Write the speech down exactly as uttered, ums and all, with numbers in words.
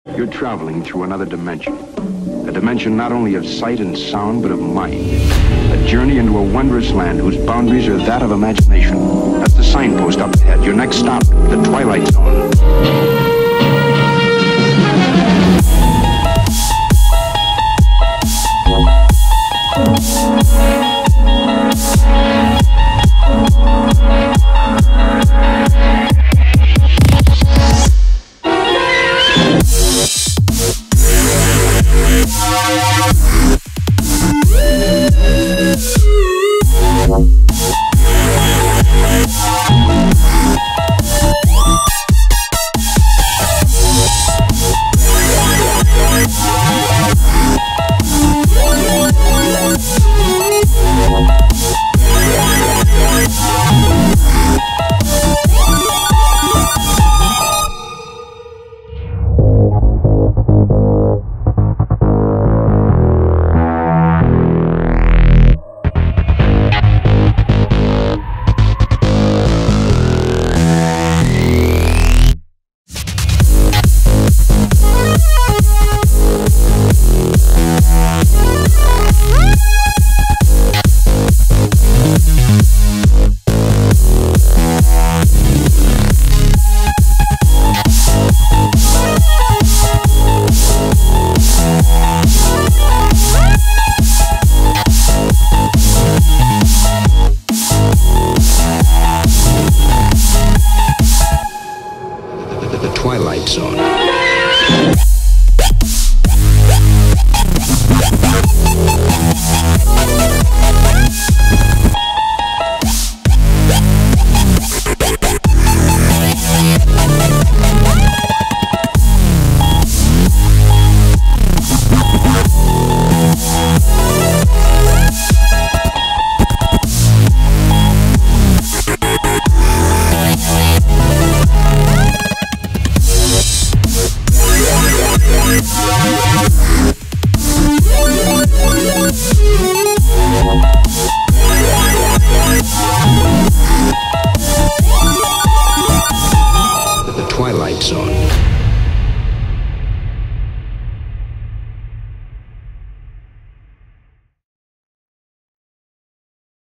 You're traveling through another dimension. A dimension not only of sight and sound, but of mind. A journey into a wondrous land whose boundaries are that of imagination. That's the signpost up ahead. Your next stop, the Twilight Zone. Twilight Zone. The Twilight Zone.